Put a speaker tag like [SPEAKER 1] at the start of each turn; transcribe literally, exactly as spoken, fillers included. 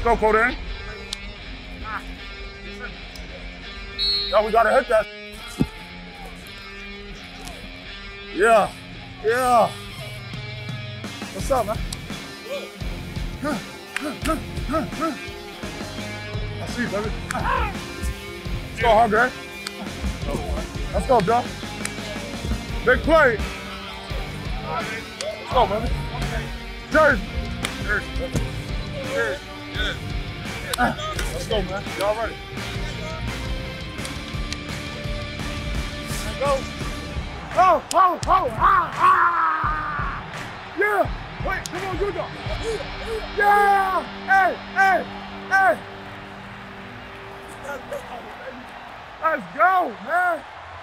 [SPEAKER 1] Go, Codain. Yo, we gotta hit that. Yeah, yeah. What's up, man? I see you, baby. Let's go, Hungry. Let's go, Joe. Big play. Let's go, baby. Jersey. Jersey, baby. Jersey. Yeah. Let's go, man. Y'all ready? Let's go. Oh, oh, oh, ah, ah. Yeah. Wait, come on, good dog. Yeah. Hey, hey, hey. Let's go, man.